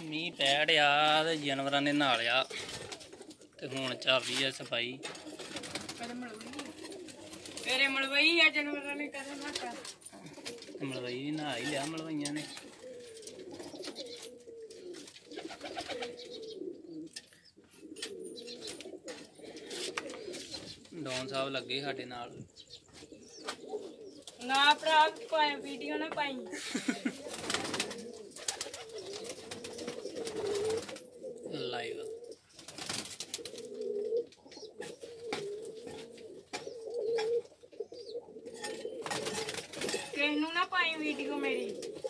मीह पै ढिया ते जानवरां ने नहा लिया ते हुण चल रही है सफाई। मलवई भी नहा ही लिया मलवइया ने। डॉन साहब लगे साडे नाल। ना भरा पाए वीडियो ना पाई लाइव कहनू ना पाई वीडियो मेरी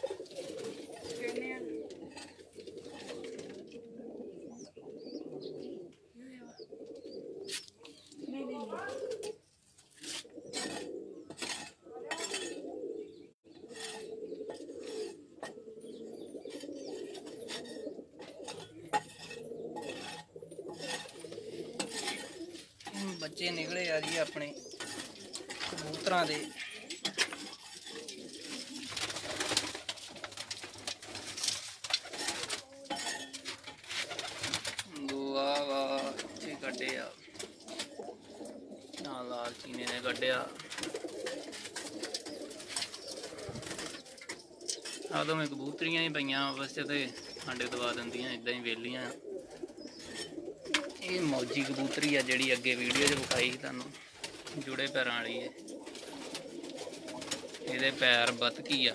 बच्चे निकले यार जी अपने कबूतरां दे। वाह वाह अच्छे कड्डे आ ना लाल चीने ने कड्डिया। आ तो मैं कबूतरियां ही पईयां वैसे तो अंडे दवा दिंदियां इदां ही वेलियां। ये मौजी कबूतरी है जी अगे वीडियो च विखाई तुहानू जुड़े पैरां वाली है। ये पैर बतकी आ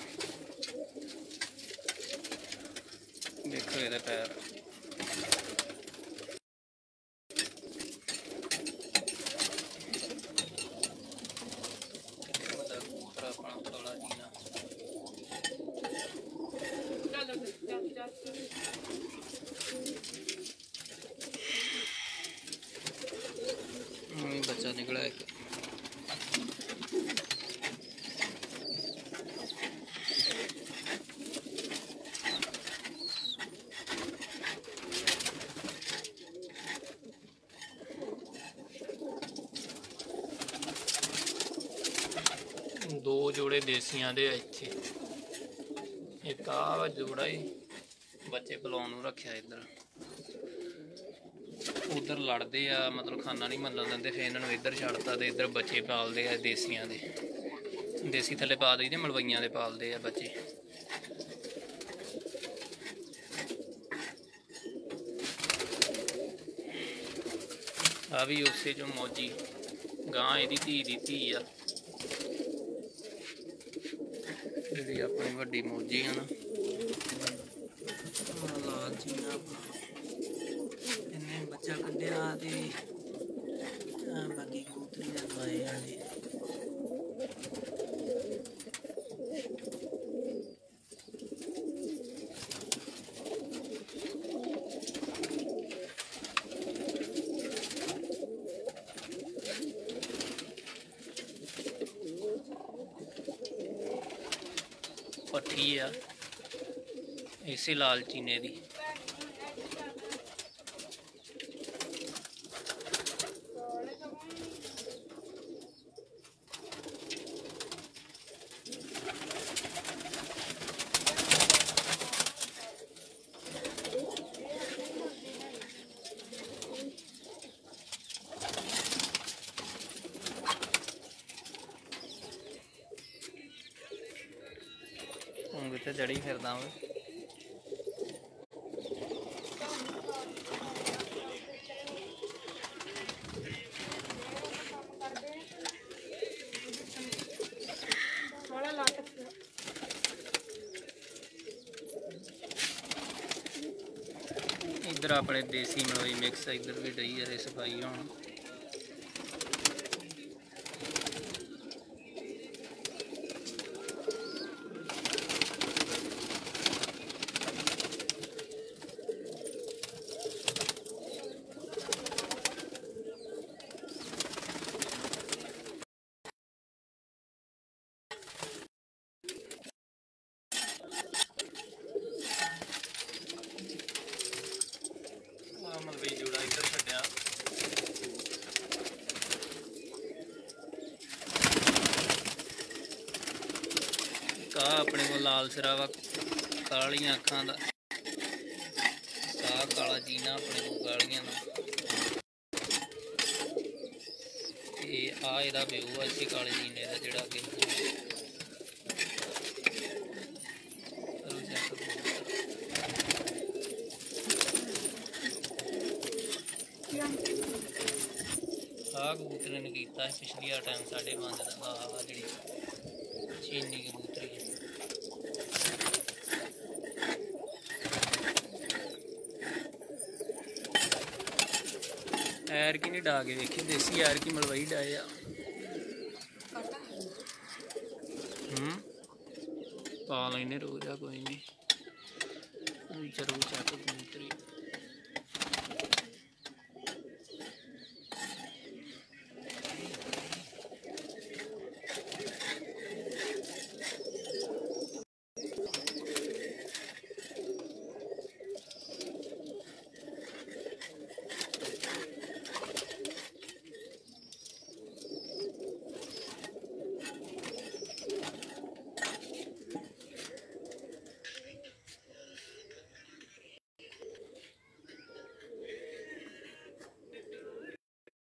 देखो ये पैर। कबूतर अपना थोड़ा जीना बच्चा निकला एक। दो जोड़े देसियां दे इत्थे एक आ जोड़ा ही बच्चे पलाउण नूं रखिया। इधर उधर लड़ते आ मतलब खाना नहीं मलन देंगे फिर इन्होंने इधर छड़ता तो इधर बच्चे पालते आ देसियां दे। देसी थले पा दी मलवइयां दे पालते आ बच्चे। आ भी उसे जो मौजी गां एदी धी दी धी आ जी अपनी वड्डी मौजी है ना लाल चीना इन्हें बच्चा कड्ढिया ते बाकी कबूतरी ने दवाए आने। पट्ठी आ इसे लाल चीने दी। हूँ कितने जड़ी फिरदा वा। इधर अपने देसी मलवई मिक्स इधर भी डई है सफाई होनी। मलवई जोड़ा इधर छड्डिया। का अपने को लाल सिरा वा कालियां अखां दा ਇਹਨਾਂ ਆਪਣੇ ਕੋਲ ਕਾਲੀਆਂ ਦਾ ਤੇ ਆ ਇਹਦਾ ਵਿਊ ਆ ਇੱਥੇ ਕਾਲੇ ਨੀਲੇ ਦਾ ਜਿਹੜਾ ਅੱਗੇ ਆ ਕਬੂਤਰ ने किया पिछली टाइम 5:30 का आ जी चीनी कबूतरी ऐर की नहीं डा के देखी देसी ऐर की मलवई डाए पा लेने रोज आ कोई नहीं जरूर चेक कबूतरी